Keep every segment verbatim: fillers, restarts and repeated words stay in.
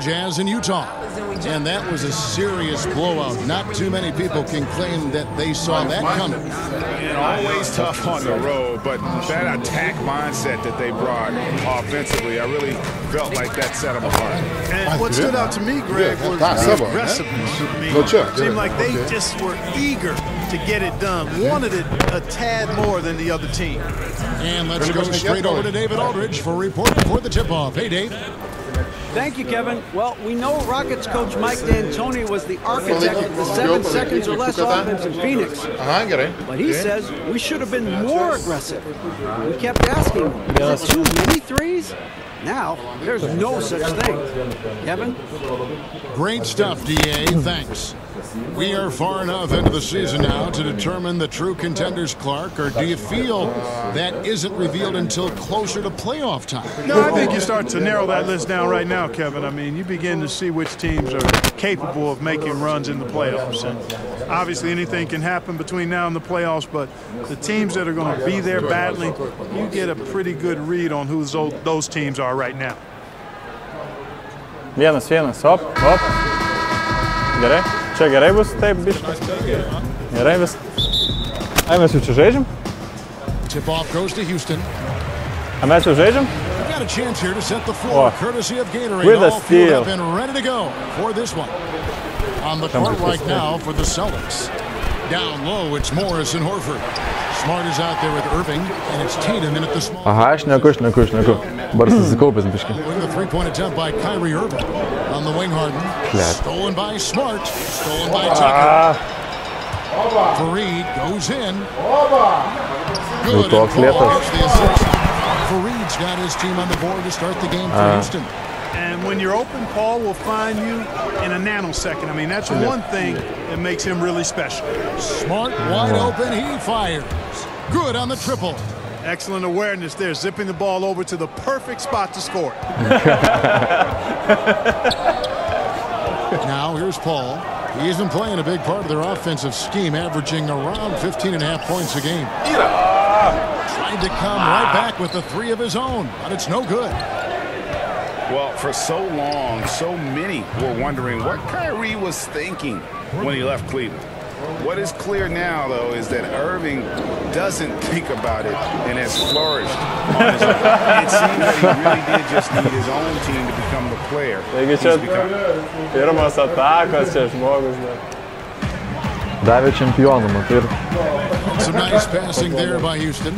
Jazz in Utah. And that was a serious blowout. Not too many people can claim that they saw that coming. And always tough on the road, but that attack mindset that they brought offensively, I really felt like that set them apart. And what stood out to me, Greg, was the aggressiveness. I mean, it seemed like they just were eager to get it done, wanted it a tad more than the other team. And let's go straight over to David Aldridge for a report before the tip-off. Hey, Dave. Thank you, Kevin. Well, we know Rockets coach Mike D'Antoni was the architect of the seven seconds or less offense in Phoenix. But he says we should have been more aggressive. We kept asking, is it too many threes? Now, there's no such thing. Kevin? Great stuff, D A. Thanks. We are far enough into the season now to determine the true contenders, Clark, or do you feel that isn't revealed until closer to playoff time? No, I think you start to narrow that list down right now, Kevin. I mean, you begin to see which teams are capable of making runs in the playoffs. And obviously, anything can happen between now and the playoffs, but the teams that are going to be there battling, you get a pretty good read on who those, those teams are right now. Vienas, vienas, hop, hop. Gerai. Čia gerai bus, taip, biškai. Gerai vis. Ai, mes jau čia žaidžiam? Tip-off goes to Houston. A mes jau žaidžiam? Got a chance here to set the floor, courtesy of Gatorade. With a All steal. have been ready to go for this one. On the court right now for the Celtics. Down low, it's Morris and Horford. Smart is out there with Irving, and it's Tatum in at the small. Aha, aš neku, aš neku, aš neku. Baras susikaupęs biškai. With the three-point attempt by Kyrie Irving. On the wing, Harden. Stolen by Smart. Stolen by Tucker. Fareed goes in. Good. And Paul gets the assist. Fareed's got his team on the board to start the game for Houston. And when you're open, Paul will find you in a nanosecond. I mean, that's one thing that makes him really special. Smart, wide open, he fires. Good on the triple. Excellent awareness there, zipping the ball over to the perfect spot to score. Now here's Paul. He's been playing a big part of their offensive scheme, averaging around fifteen and a half points a game. Trying to come right back with the three of his own, but it's no good. Well, for so long, so many were wondering what Kyrie was thinking when he left Cleveland. What is clear now, though, is that Irving doesn't think about it and has flourished on his own. It seems that he really did just need his own team to become the player he's become. Pirmas atakas, čia žmogus. Davė čempionų, matai. Some nice passing there by Houston.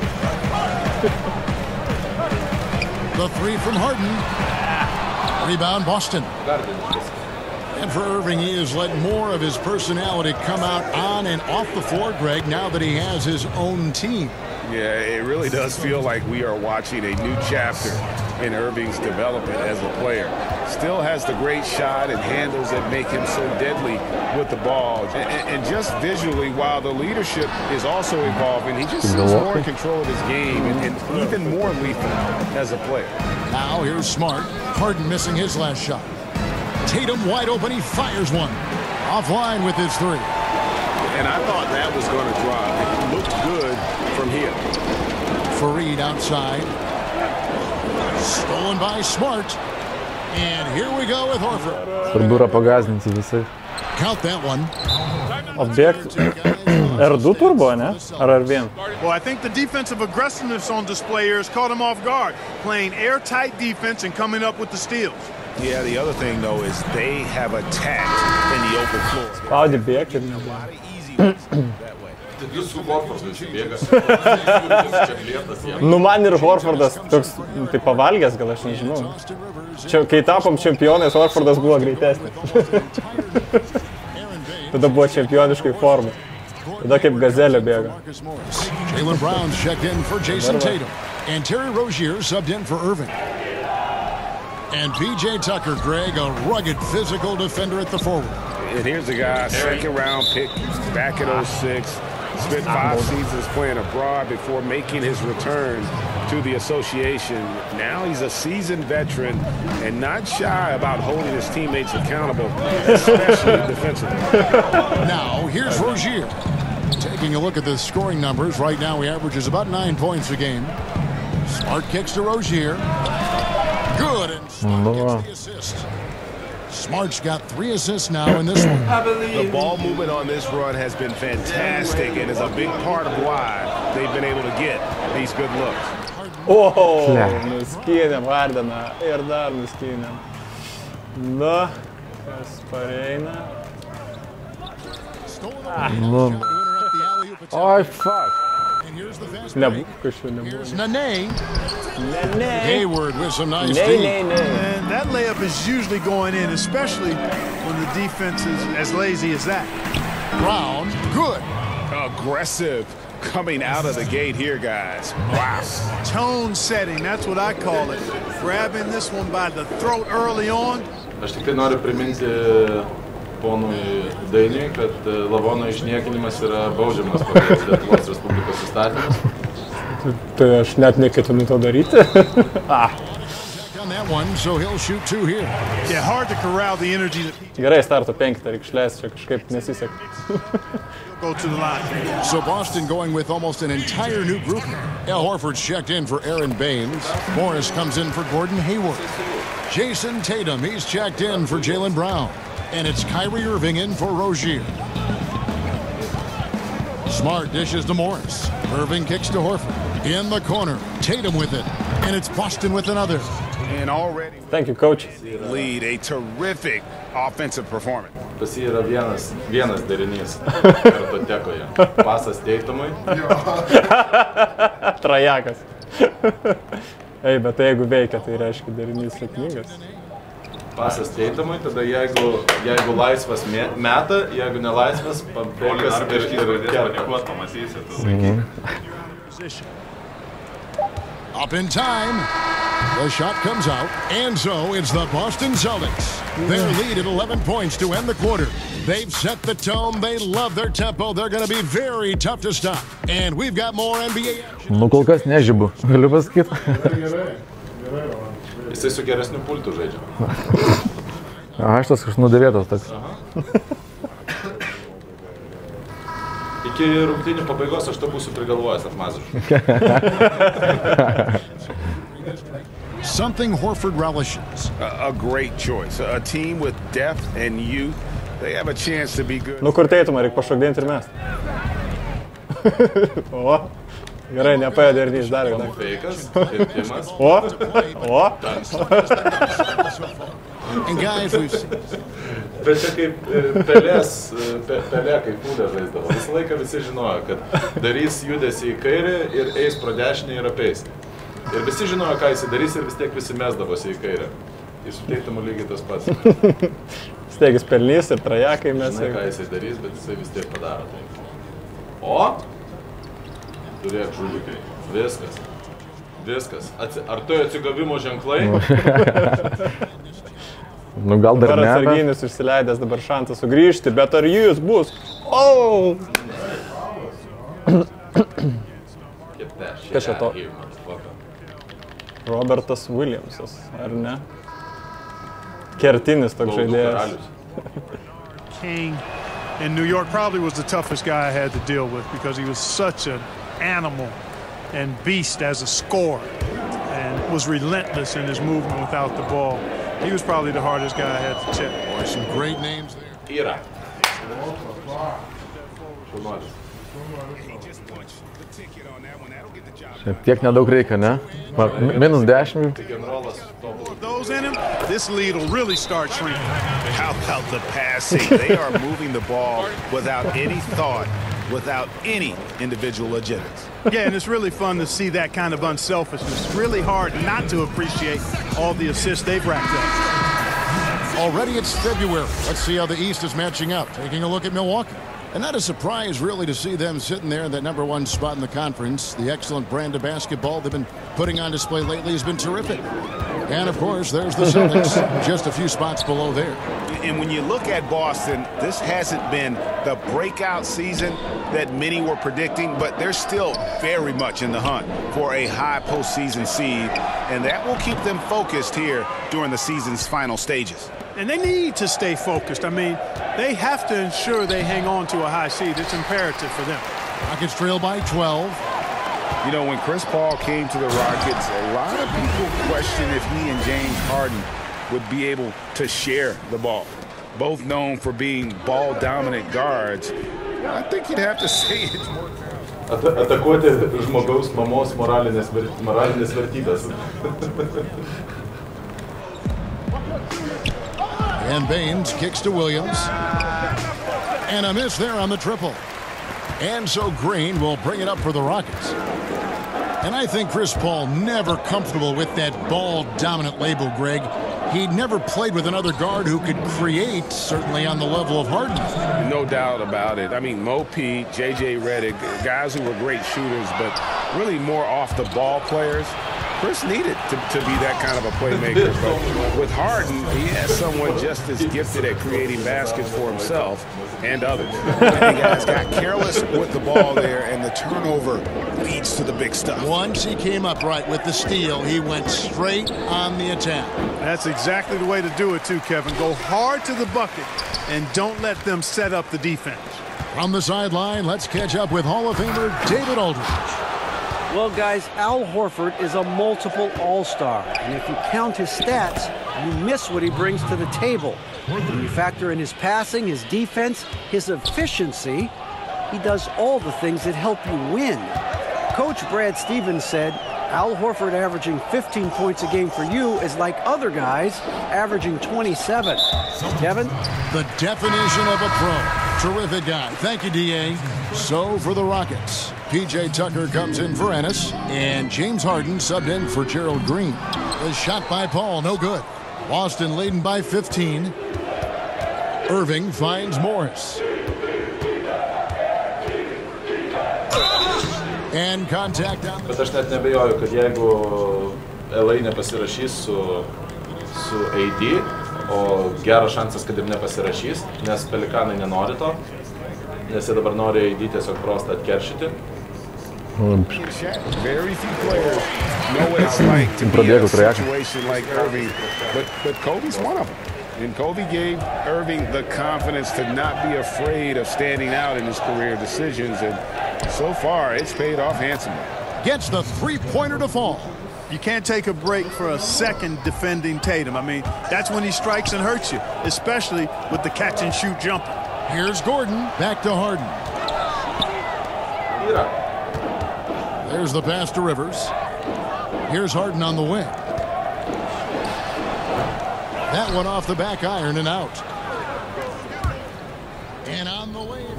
The three from Harden. Rebound, Boston. And for Irving, he has let more of his personality come out on and off the floor, Greg, now that he has his own team. Yeah, it really does feel like we are watching a new chapter in Irving's development as a player. Still has the great shot and handles that make him so deadly with the ball. And, and just visually, while the leadership is also evolving, he just seems more in control of his game and, and even more lethal as a player. Now here's Smart. Harden missing his last shot. Tatum wide open, he fires one. Offline with his three. And I thought that was going to drop. It looked good from here. Fareed outside. Stolen by Smart. And here we go with Horford. Svarbu yra pagazdinti visai. Count that one. Atbėgti. R two turbo, ne? Ar R one? Well, I think the defensive aggressiveness on display here has caught him off guard. Playing airtight defense and coming up with the steals. Yeah, the other thing, though, is they have attacked in the open floor. Spaudė bėgti. A lot of easy ones that way. Nu, man ir Horfordas toks, tai pavalgęs, gal aš nežinau. Čia, kai tapom čempionais, Horfordas buvo greitesnis. Tada buvo čempioniškai formai. Tada kaip gazelė bėga. Jaylen Brown's checked in for Jason Tatum. And Terry Rozier subbed in for Irving. And P J Tucker, Greg, a rugged physical defender at the forward. And here's a guy, second round pick, back in oh six. Spent five seasons playing abroad before making his return to the association. Now he's a seasoned veteran and not shy about holding his teammates accountable, especially defensively. Now, here's Rozier. Taking a look at the scoring numbers, right now he averages about nine points a game. Smart kicks to Rozier. Good, and Smart gets the assist. Smart's got three assists now in this one. The ball movement on this run has been fantastic and is a big part of why they've been able to get these good looks. Oh, nuskynėm Hardeną ir dar nuskynėm. Na, kas pareina. Oi, fuck. Nebūk, kažkaip nebūk. Here's Nene. Hayward with some nice Nay, deep. nay, nay. And that layup is usually going in, especially when the defense is as lazy as that. Brown, good. Aggressive coming out of the gate here, guys. Wow. Tone setting, that's what I call it. Grabbing this one by the throat early on. Aš tik tai noriu priminti ponui Dainiui, kad lavono išniekinimas yra baudžiamas pagal Lietuvos Respublikos įstatymus. Tai aš net neketinu to daryti. On that one, so he'll shoot two here. Yeah, hard to corral the energy that Gerai, starto penkitą reik išleisti, čia kažkaip nesiseka. go to the line. So Boston going with almost an entire new group. Al Horford's checked in for Aaron Baines. Morris comes in for Gordon Hayward. Jason Tatum, he's checked in for Jaylen Brown. And it's Kyrie Irving in for Rozier. Smart dishes to Morris. Irving kicks to Horford. In the corner, Tatum with it. And it's Boston with another. And already Thank you, coach. lead a terrific offensive performance. Pas jį yra vienas, vienas derinys kartotekoje. Pasas Tatumui. Trajakas. Ei, bet jeigu veikia, tai reiškia derinys sėkmingas. Pasas Tatumui, tada jeigu, jeigu laisvas meta, jeigu nelaisvas, pabėgas ir, ir kerta. Up in time. The shot comes out, and so it's the Boston Celtics. Their lead at eleven points to end the quarter. They've set the tone. They love their tempo. They're going to be very tough to stop. And we've got more N B A action. Nu, kol kas nežibu, galiu pasakyti. Jisai su geresniu pultu žaidžia. Aš tas kažkas nudėvėtas toks. Iki rungtynių pabaigos aš to būsiu prigalvojęs apmaziškai. Something Horford relishes. A, a great choice. A team with depth and youth. They have a chance to be good. Nu, kur Tatumą reik pašokdinti ir mes. O, gerai, nepaėjo derinys dar. Feikas, kirtimas. O, o. And guys, we've seen... Bet čia kaip pelės, pelė kaip pūlė žaisdavo. Visą laiką visi žinojo, kad darys judesį į kairę ir eis pro dešinę ir apeis. Ir visi žinojo, ką jis darys ir vis tiek visi mesdavosi į kairę. Jis su Tatumu lygiai tas pats. Steigis pelnys ir trajakai mes. Žinai, ką jis darys, bet jisai vis tiek padaro tai. O? Turėk žulikai. Viskas. Viskas. Atsi... Ar tu atsigavimo ženklai? Nu, gal dar dabar ne. atsarginis užsileidęs dabar šansas sugrįžti, bet ar jis bus? O! Kas čia to? Robertas Williamsas, ar ne? Kertinis toks žaidėjas. King in New York probably was the toughest guy I had to deal with because he was such an animal and beast as a scorer and was relentless in his movement without the ball. He was probably the hardest guy I had to check. Boy, some great names there. Yra. Tiek nedaug reikia, ne? Va, minus dešimt. Those in him, this lead will really start shrinking. How about the passing? They are moving the ball without any thought, without any individual agendas. Yeah, and it's really fun to see that kind of unselfishness. Really hard not to appreciate all the assists they've racked up. Already it's February. Let's see how the East is matching up. Taking a look at Milwaukee. And not a surprise, really, to see them sitting there in that number one spot in the conference. The excellent brand of basketball they've been putting on display lately has been terrific. And, of course, there's the Celtics, just a few spots below there. And when you look at Boston, this hasn't been the breakout season that many were predicting, but they're still very much in the hunt for a high postseason seed, and that will keep them focused here during the season's final stages. And they need to stay focused. I mean, they have to ensure they hang on to a high seed. It's imperative for them. Rockets trail by twelve. You know, when Chris Paul came to the Rockets, a lot of people questioned if he and James Harden would be able to share the ball. Both known for being ball-dominant guards. I think you'd have to say it's more. Atakuoti žmogaus mamos moralinės vertybės. And Baines kicks to Williams. And a miss there on the triple. And so Green will bring it up for the Rockets. And I think Chris Paul never comfortable with that ball-dominant label, Greg. He never played with another guard who could create, certainly on the level of Harden. No doubt about it. I mean, Mo P, J J Redick, guys who were great shooters, but really more off-the-ball players. Chris needed to, to be that kind of a playmaker, but with Harden, he has someone just as gifted at creating baskets for himself and others. I think guys got careless with the ball there, and the turnover leads to the big stuff. Once he came up right with the steal, he went straight on the attack. That's exactly the way to do it too, Kevin. Go hard to the bucket and don't let them set up the defense. From the sideline, let's catch up with Hall of Famer David Aldridge. Well, guys, Al Horford is a multiple all-star, and if you count his stats, you miss what he brings to the table. When you factor in his passing, his defense, his efficiency, he does all the things that help you win. Coach Brad Stevens said, Al Horford averaging fifteen points a game for you is like other guys averaging twenty-seven. Kevin? The definition of a pro. Terrific guy. Thank you, D A. So for the Rockets, P J Tucker comes in for Ennis, and James Harden subbed in for Gerald Green. The shot by Paul, no good. Boston leading by fifteen. Irving finds Morris. And contact on the... Bet aš net nebejoju, kad jeigu L A nepasirašys su, su A D, o geras šansas, kad ir nepasirašys, nes Pelikanai nenori to, nes jie dabar nori A D tiesiog prostą atkeršyti. Very few players know what it's like to be in a situation like Irving, but, but Kobe's one of them. And Kobe gave Irving the confidence to not be afraid of standing out in his career decisions, and so far it's paid off handsomely. Gets the three-pointer to fall. You can't take a break for a second defending Tatum. I mean, that's when he strikes and hurts you, especially with the catch-and-shoot jumper. Here's Gordon, back to Harden. There's the pass to Rivers. Here's Harden on the wing. That one off the back iron and out. And on the way.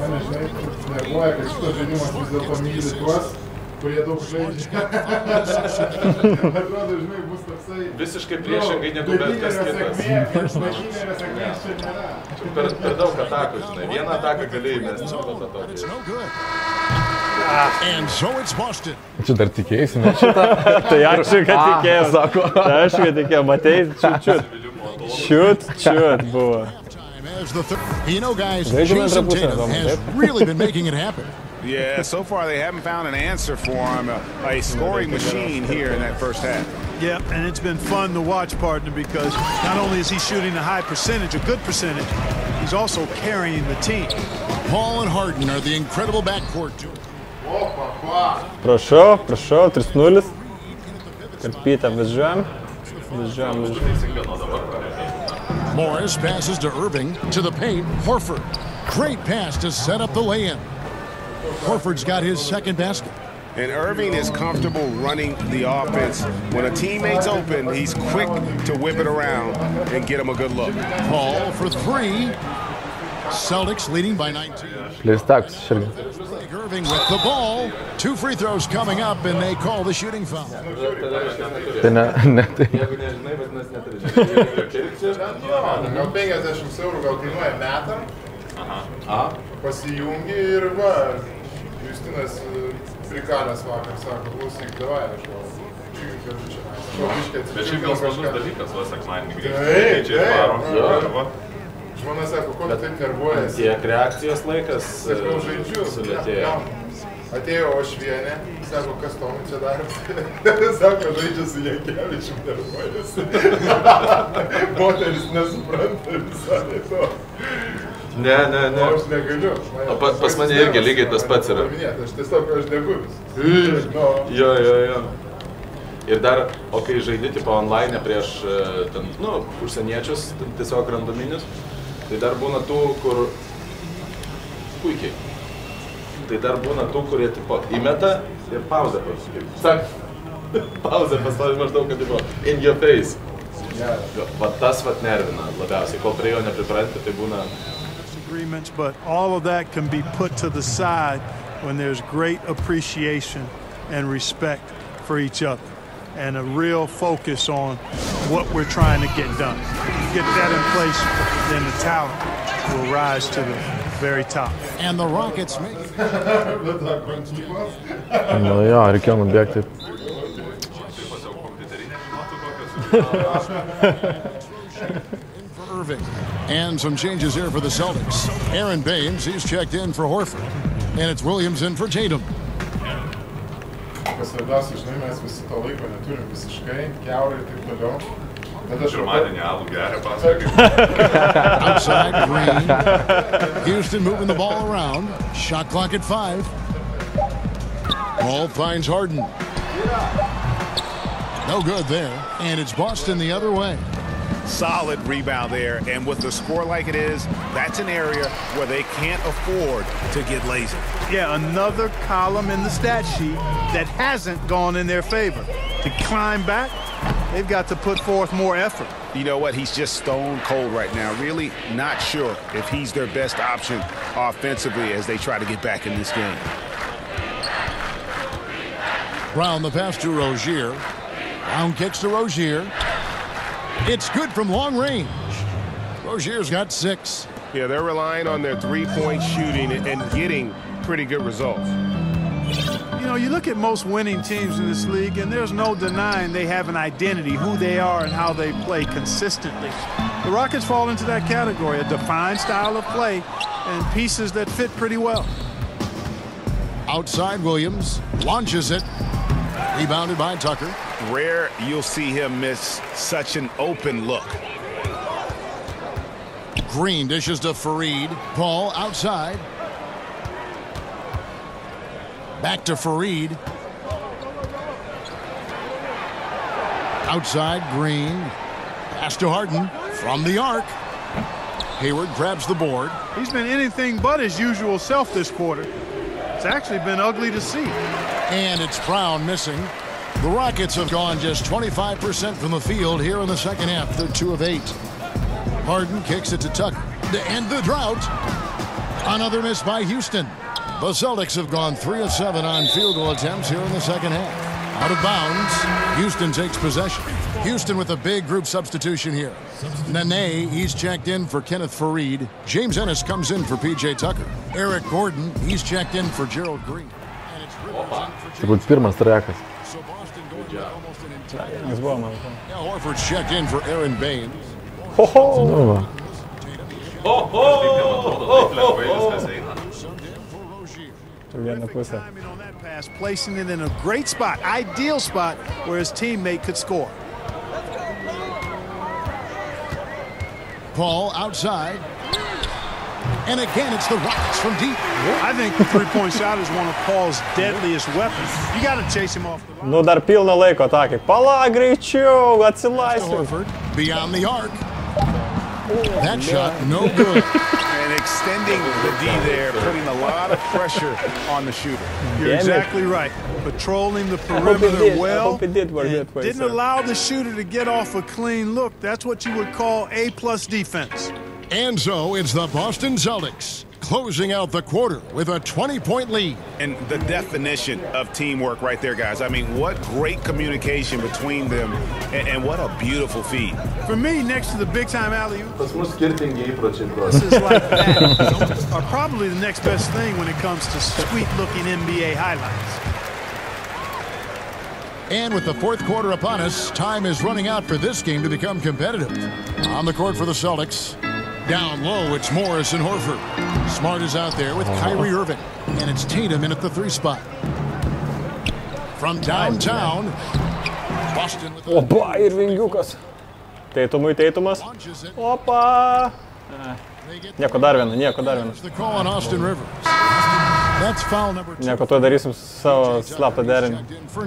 Visiškai priešingai negu bet kas kitas. Per, per daug atakų, žinai. Vieną ataką galėjai mesti. And so it's Boston. Čia dar tikėjusi, ne šitą? Tai aišku, kad tikėjau, sako. Tai aišku, kad tikėjau. Matei, čiut, čiut. Čiut, čiut buvo. You know, guys, Jason Tatum has really been making it happen. Yeah, so far they haven't found an answer for him, a, a scoring machine here in that first half. Yeah, and it's been fun to watch, partner, because not only is he shooting a high percentage, a good percentage, he's also carrying the team. Paul and Harden are the incredible backcourt duo. Prašau, prašau, trys nulis. Karpytę važiuojam. Važiuojam, važiuojam. Morris passes to Irving, to the paint, Horford. Great pass to set up the lay-in. Horford's got his second basket. And Irving is comfortable running the offense. When a teammate's open, he's quick to whip it around and get him a good look. Paul for three. Celtics leading by nineteen. Please tax, Sergey. Irving with the ball. Two free throws coming up, and they call the shooting foul. Tai ne, ne tai. Gal penkiasdešimt eurų gal kainuoja metam. Pasijungi ir va, Justinas prikalęs vakar sako, klausyk, davai, aš gal. Bet šiaip gal smagus dalykas, va, sekmadienį grįžti. Taip, taip. Žmona sako, ko tu taip nervuojas? Tiek reakcijos laikas sulėtėjo. Atėjo Ošvienė, sako, kas tomu čia darosi? Sako, žaidžia su Jankevičium nervuojas. Moteris nesupranta visai to. Ne, ne, ne. O aš negaliu. O pas, pas mane irgi lygiai tas pats yra. Aš tiesiog, aš degu vis. Jo, jo, jo. Ir dar, o kai žaidi tipo online prieš, ten, nu, užsieniečius, tiesiog randominius, tai dar būna tų, kur... Puikiai. Tai dar būna tų, kurie tipo įmeta ir pauzę pas. Sak, pauzę pas maždaug, kad tipo in your face. Va tas vat nervina labiausiai, kol prie jo nepripranti, tai būna... Agreements, but all of that can be put to the side when there's great appreciation and respect for each other and a real focus on what we're trying to get done. If you get that in place, then the talent will rise to the very top. And the Rockets make it. Nu jo, reikėjo nubėgti. For Irving. And some changes here for the Celtics. Aaron Baines, he's checked in for Horford. And it's Williams in for Tatum. Kas svarbiausia, žinai, mes visi to laiko neturim visiškai, kiaurai ir taip toliau. Bet aš pirmadienį alų geria pasakė. Outside, Green. Houston moving the ball around. Shot clock at five. Ball finds Harden. No good there. And it's Boston the other way. Solid rebound there, and with the score like it is, that's an area where they can't afford to get lazy. Yeah, another column in the stat sheet that hasn't gone in their favor. To climb back, they've got to put forth more effort. You know what? He's just stone cold right now. Really not sure if he's their best option offensively as they try to get back in this game. Brown the pass to Rozier. Brown kicks to Rozier. It's good from long range. Rozier's got six. Yeah, they're relying on their three-point shooting and getting pretty good results. You know, you look at most winning teams in this league, and there's no denying they have an identity, who they are and how they play consistently. The Rockets fall into that category, a defined style of play and pieces that fit pretty well. Outside Williams, launches it. Rebounded by Tucker. Rare you'll see him miss such an open look. Green dishes to Fareed. Paul outside. Back to Fareed. Outside Green. Pass to Harden from the arc. Hayward grabs the board. He's been anything but his usual self this quarter. It's actually been ugly to see. And it's Brown missing. The Rockets have gone just twenty-five percent from the field here in the second half. They're two of eight. Harden kicks it to Tucker to end the drought. Another miss by Houston. The Celtics have gone three of seven on field goal attempts here in the second half. Out of bounds. Houston takes possession. Houston with a big group substitution here. Nene, he's checked in for Kenneth Fareed. James Ennis comes in for P J Tucker. Eric Gordon, he's checked in for Gerald Green. And it's Turbūt pirmas trekas. So Boston going with almost an entire. Jis buvo, man. Now Horford's checked in for Aaron Baines. Ho, ho. Nu, va. Ho, ho, ho, ho. Terrific timing on that pass, placing it in a great spot, ideal spot where his teammate could score. Paul outside. And again, it's the Rockets from deep. I think the three-point shot is one of Paul's deadliest weapons. You got to chase him off the line. Nu, dar pilna laiko atakai. Pala, greičiau, atsilaisvink. Horford beyond the arc. That shot, no good. And extending the D there, putting a lot of pressure on the shooter. You're Damn exactly it. right. Patrolling the I hope it perimeter did. I well. hope it did work and that way, didn't sir. allow the shooter to get off a clean look. That's what you would call A-plus defense. And so it's the Boston Celtics closing out the quarter with a twenty-point lead. And the definition of teamwork right there, guys. I mean, what great communication between them, and, and what a beautiful feed. For me, next to the big-time alley-oop, Pas mus skirtingi įpročiai, bro. this is like that are probably the next best thing when it comes to sweet-looking N B A highlights. And with the fourth quarter upon us, time is running out for this game to become competitive. On the court for the Celtics. Down low, it's Morris and Horford. Smart is out there with Kyrie Irving. And it's Tatum in at the three spot. From downtown, Boston with the Opa, ir vingiukas. Teitumui Teitumas. launches it. Opa. Nieko dar vieną, nieko dar vieną. Nieko to darysim savo slaptą derinį.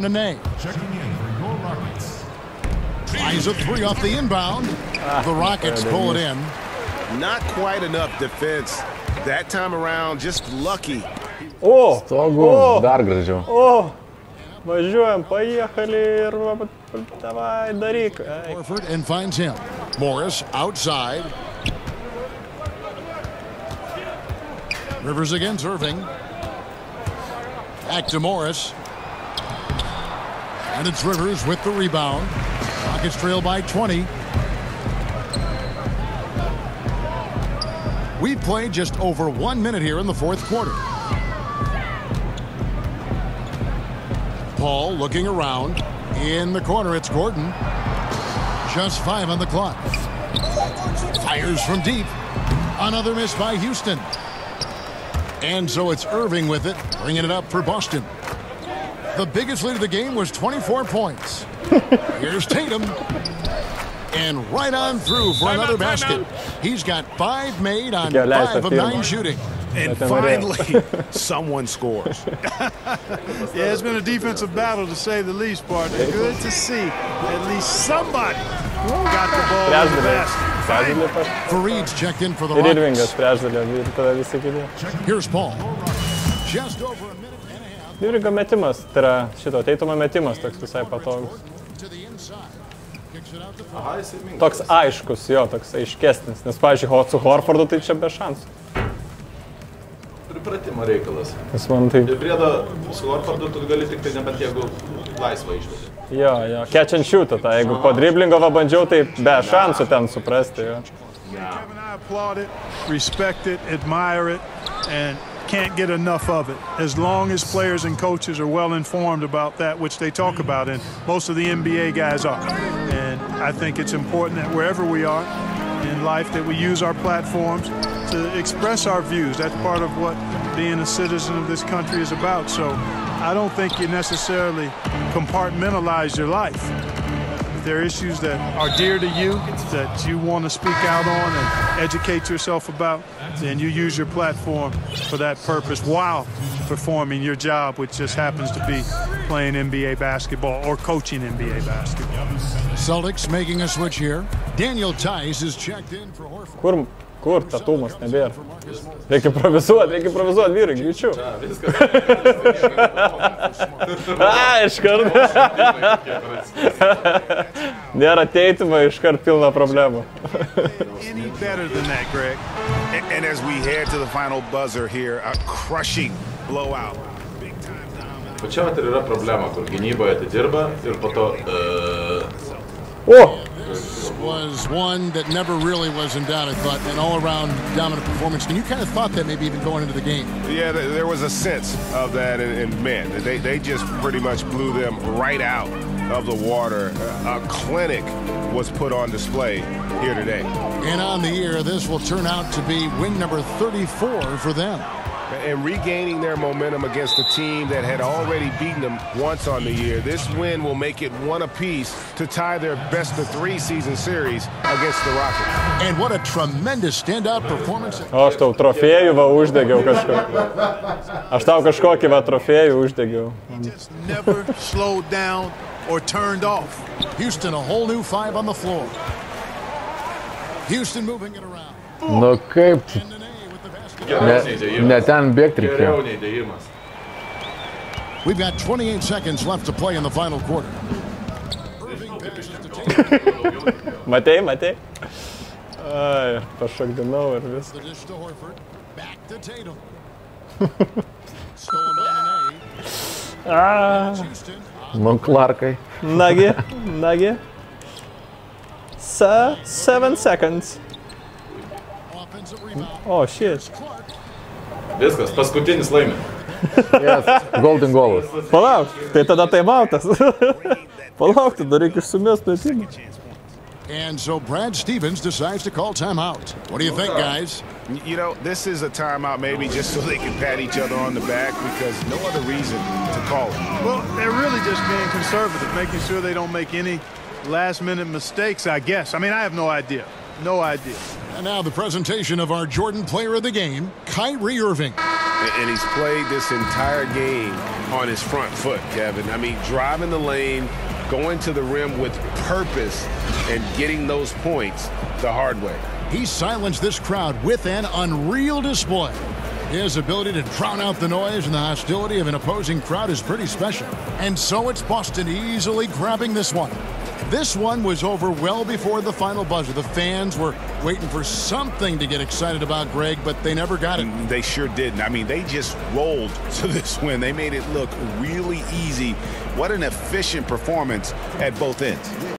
Eyes a three off the inbound. The Rockets pull it in. Not quite enough defense that time around, just lucky. O! Saugu, dar gražiau. O! Važiuojam, pajekali ir davai, daryk. Horford and finds him. Morris outside. Rivers against Irving. Back to Morris. And it's Rivers with the rebound. Rockets trail by twenty. We played just over one minute here in the fourth quarter. Paul looking around. In the corner, it's Gordon. Just five on the clock. Fires from deep. Another miss by Houston. And so it's Irving with it, bringing it up for Boston. The biggest lead of the game was twenty-four points. Here's Tatum. And right on through for another basket. He's got five made on five of nine shooting. And finally, someone scores. Yeah, it's been a defensive battle to say the least, partner. Good to see at least somebody got the ball in the basket. Fareed's checked in for the Ir Irvingas Rockets. trečdalio ir tada visi kiti. Here's Paul. Just over a minute and a half. Irvingo metimas, tai yra šito Taitumo metimas toks visai patogus. To the inside. Kicks it out to Aha, jisai minkas. Toks aiškus, jo, toks aiškesnis. Nes, pavyzdžiui, su Horfordu tai čia be šansų. Pripratimo reikalas. Nes man tai... Ir priedo su Horfordu tu gali tik tai nebent jeigu laisvą išvedė. Jo, jo, catch and shoot, tai jeigu po driblingo va bandžiau, tai be šansų ten suprasti, jo. Kevin, I applaud it, respect it, admire it, and can't get enough of it. As long as players and coaches are well informed about that, which they talk about, and most of the N B A guys are. And I think it's important that wherever we are in life, that we use our platforms to express our views. That's part of what being a citizen of this country is about. So I don't think you necessarily compartmentalize your life. If there are issues that are dear to you, that you want to speak out on and educate yourself about, then you use your platform for that purpose while performing your job, which just happens to be playing N B A basketball or coaching N B A basketball. Celtics making a switch here. Daniel Tice is checked in for Horford. Kur, kur tatumas nebėra? Reikia improvizuoti, reikia improvizuoti, vyrai, greičiau. A, iškart. Nėra Taitumo, iškart pilna problemų. Any better than that, Greg? And, and as we head to the final buzzer here, a crushing blowout. O čia vat ir yra problema, kur gynyboje atidirba ir po to... Uh, O! This was one that never really was in doubt, I thought, an all-around dominant performance. And you kind of thought that maybe even going into the game. Yeah, there was a sense of that, and, and man, they, they just pretty much blew them right out of the water. A clinic was put on display here today. And on the year, this will turn out to be win number thirty-four for them. And regaining their momentum against a team that had already beaten them once on the year. This win will make it one apiece to tie their best of three season series against the Rockets. And what a tremendous standout performance. O, aš tau trofėjų va uždegiau kažkokį. Aš tau kažkokį va trofėjų uždegiau. Just never slowed down or turned off. Houston, a whole new five on the floor. Houston moving it around. Nu kaip, ne, ne ten bėgti reikėjo. Geriau nei dėjimas. We've got twenty-eight seconds left to play in the final quarter. Irving passes to Tatum. Matei, matei? Ai, pašokdinau ir vis. The dish to Horford. Back to Tatum. Stolen by Nene. A, Houston. Nu, Clarkai. nagi, nagi. Se, seven seconds. Offensive rebound. O, shit. Clark. Viskas, paskutinis laimi. Yes, golden goalas. Palauk, tai tada taimautas. Palauk, tada reikia išsumest metimą. And so Brad Stevens decides to call timeout. What do you think, guys? You know, this is a timeout maybe just so they can pat each other on the back because no other reason to call it. Well, they're really just being conservative, making sure they don't make any last-minute mistakes, I guess. I mean, I have no idea. No idea. And now the presentation of our Jordan Player of the Game, Kyrie Irving. And he's played this entire game on his front foot, Kevin. I mean, driving the lane, going to the rim with purpose, and getting those points the hard way. He silenced this crowd with an unreal display. His ability to drown out the noise and the hostility of an opposing crowd is pretty special. And so it's Boston easily grabbing this one. This one was over well before the final buzzer. The fans were waiting for something to get excited about, Greg, but they never got it. They sure didn't. I mean, they just rolled to this win. They made it look really easy. What an efficient performance at both ends.